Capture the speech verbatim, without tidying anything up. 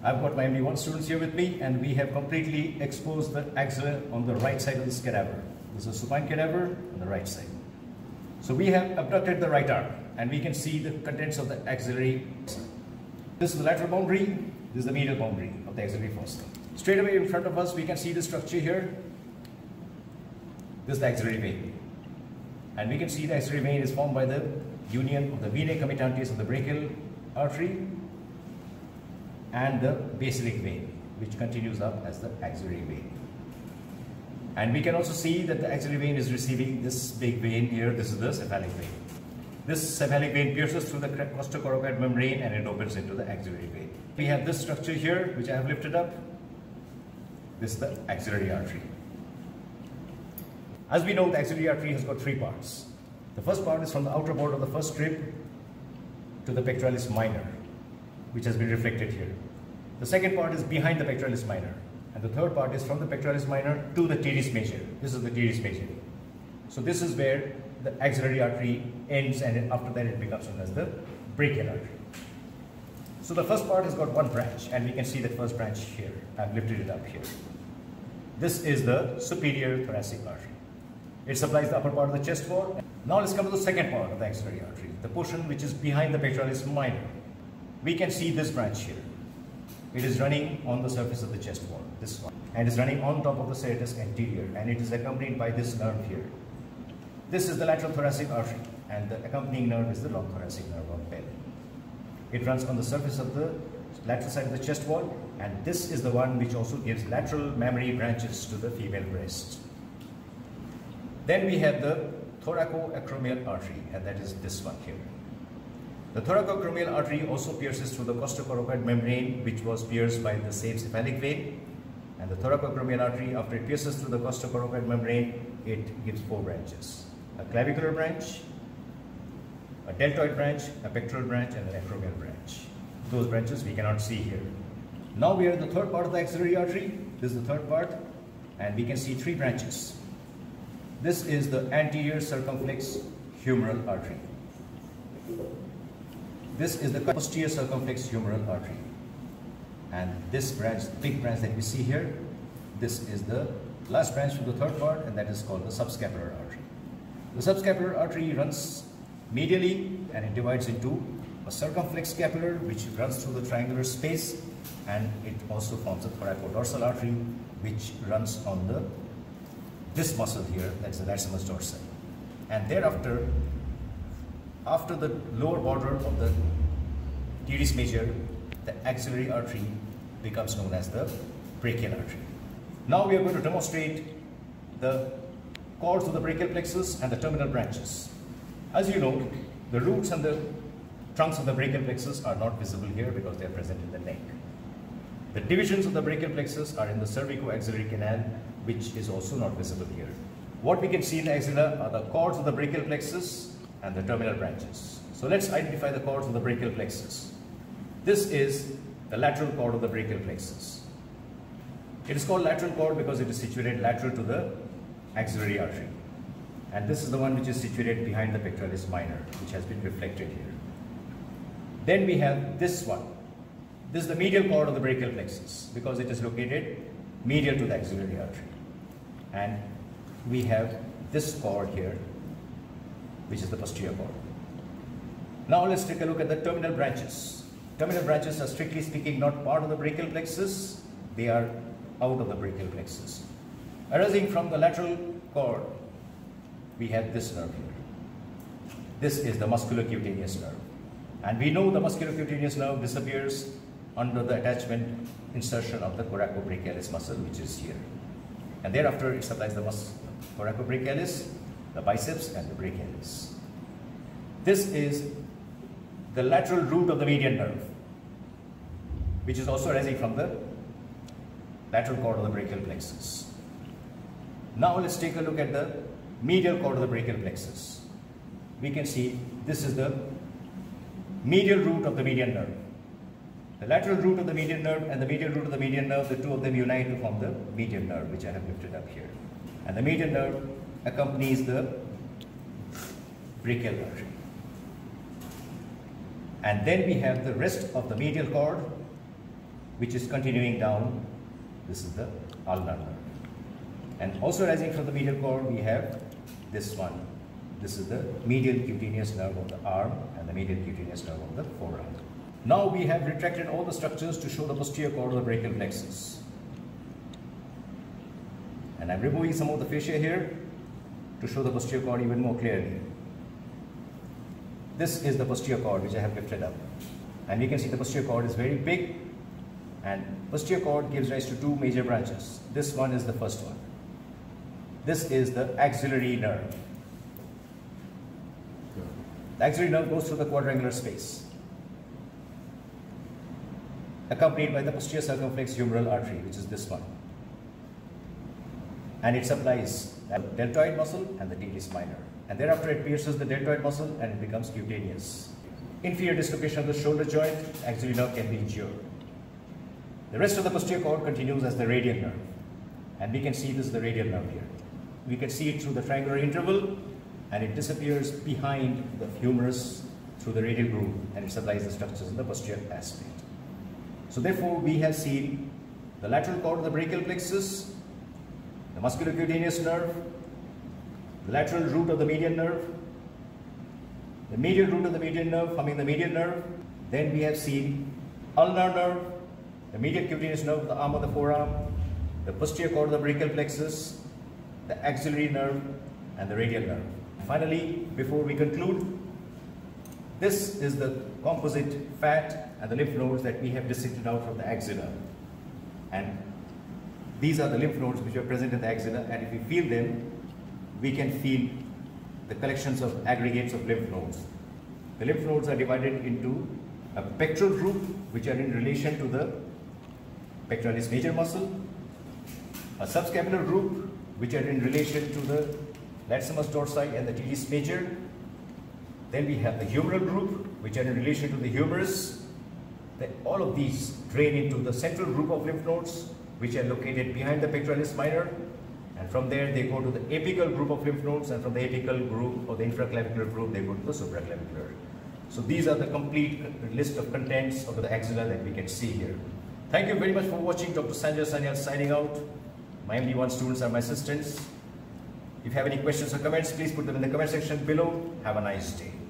I've got my M D one students here with me, and we have completely exposed the axilla on the right side of this cadaver. This is a supine cadaver on the right side. So we have abducted the right arm, and we can see the contents of the axillary. This is the lateral boundary, this is the medial boundary of the axillary fossa. Straight away in front of us, we can see the structure here. This is the axillary vein. And we can see the axillary vein is formed by the union of the venae committantes of the brachial artery and the basilic vein, which continues up as the axillary vein. And we can also see that the axillary vein is receiving this big vein here. This is the cephalic vein. This cephalic vein pierces through the costocoracoid membrane and it opens into the axillary vein. We have this structure here, which I have lifted up. This is the axillary artery. As we know, the axillary artery has got three parts. The first part is from the outer border of the first strip to the pectoralis minor, which has been reflected here. The second part is behind the pectoralis minor. And the third part is from the pectoralis minor to the teres major. This is the teres major. So this is where the axillary artery ends, and after that it becomes known as the brachial artery. So the first part has got one branch, and we can see that first branch here. I've lifted it up here. This is the superior thoracic artery. It supplies the upper part of the chest wall. Now let's come to the second part of the axillary artery, the portion which is behind the pectoralis minor. We can see this branch here. It is running on the surface of the chest wall, this one, and is running on top of the serratus anterior, and it is accompanied by this nerve here. This is the lateral thoracic artery, and the accompanying nerve is the long thoracic nerve of belly. It runs on the surface of the lateral side of the chest wall, and this is the one which also gives lateral mammary branches to the female breast. Then we have the thoracoacromial artery, and that is this one here. The thoracoacromial artery also pierces through the costocoracoid membrane, which was pierced by the same cephalic vein. And the thoracoacromial artery, after it pierces through the costocoracoid membrane, it gives four branches. A clavicular branch, a deltoid branch, a pectoral branch, and an acromial branch. Those branches we cannot see here. Now we are in the third part of the axillary artery. This is the third part, and we can see three branches. This is the anterior circumflex humeral artery. This is the posterior circumflex humeral artery. And this branch, the big branch that we see here, this is the last branch from the third part, and that is called the subscapular artery. The subscapular artery runs medially, and it divides into a circumflex scapular, which runs through the triangular space, and it also forms a thoracodorsal artery, which runs on the this muscle here, that's the latissimus dorsi. And thereafter, after the lower border of the teres major, the axillary artery becomes known as the brachial artery. Now we are going to demonstrate the cords of the brachial plexus and the terminal branches. As you know, the roots and the trunks of the brachial plexus are not visible here because they are present in the neck. The divisions of the brachial plexus are in the cervico-axillary canal, which is also not visible here. What we can see in the axilla are the cords of the brachial plexus and the terminal branches. So let's identify the cords of the brachial plexus. This is the lateral cord of the brachial plexus. It is called lateral cord because it is situated lateral to the axillary artery. And this is the one which is situated behind the pectoralis minor, which has been reflected here. Then we have this one. This is the medial cord of the brachial plexus because it is located medial to the axillary artery. And we have this cord here, which is the posterior cord. Now let's take a look at the terminal branches. Terminal branches are strictly speaking not part of the brachial plexus, they are out of the brachial plexus. Arising from the lateral cord, we have this nerve here. This is the musculocutaneous nerve. And we know the musculocutaneous nerve disappears under the attachment insertion of the coracobrachialis muscle, which is here. And thereafter it supplies the muscle coracobrachialis, the biceps, and the brachialis. This is the lateral root of the median nerve, which is also arising from the lateral cord of the brachial plexus. Now let's take a look at the medial cord of the brachial plexus. We can see this is the medial root of the median nerve. The lateral root of the median nerve and the medial root of the median nerve, the two of them unite to form the median nerve, which I have lifted up here. And the median nerve accompanies the brachial artery. And then we have the rest of the medial cord, which is continuing down. This is the ulnar nerve. And also rising from the medial cord, we have this one. This is the medial cutaneous nerve of the arm and the medial cutaneous nerve of the forearm. Now we have retracted all the structures to show the posterior cord of the brachial plexus. And I'm removing some of the fascia here to show the posterior cord even more clearly. This is the posterior cord which I have lifted up. And we can see the posterior cord is very big, and posterior cord gives rise to two major branches. This one is the first one. This is the axillary nerve. The axillary nerve goes through the quadrangular space, accompanied by the posterior circumflex humeral artery, which is this one. And it supplies the deltoid muscle and the teres minor. And thereafter it pierces the deltoid muscle and it becomes cutaneous. Inferior dislocation of the shoulder joint, axillary nerve can be injured. The rest of the posterior cord continues as the radial nerve. And we can see this is the radial nerve here. We can see it through the triangular interval, and it disappears behind the humerus through the radial groove, and it supplies the structures in the posterior aspect. So therefore, we have seen the lateral cord of the brachial plexus, the musculocutaneous nerve, the lateral root of the median nerve, the medial root of the median nerve forming the median nerve. Then we have seen ulnar nerve, the medial cutaneous nerve of the arm of the forearm, the posterior cord of the brachial plexus, the axillary nerve, and the radial nerve. Finally, before we conclude, this is the composite fat and the lymph nodes that we have dissected out from the axilla. And these are the lymph nodes which are present in the axilla, and if we feel them, we can feel the collections of aggregates of lymph nodes. The lymph nodes are divided into a pectoral group, which are in relation to the pectoralis major muscle, a subscapular group, which are in relation to the latissimus dorsi and the teres major. Then we have the humeral group, which are in relation to the humerus. Then all of these drain into the central group of lymph nodes, which are located behind the pectoralis minor. And from there, they go to the apical group of lymph nodes, and from the apical group or the infraclavicular group, they go to the supraclavicular. So these are the complete list of contents of the axilla that we can see here. Thank you very much for watching. Doctor Sanjoy Sanyal signing out. My M D one students are my assistants. If you have any questions or comments, please put them in the comment section below. Have a nice day.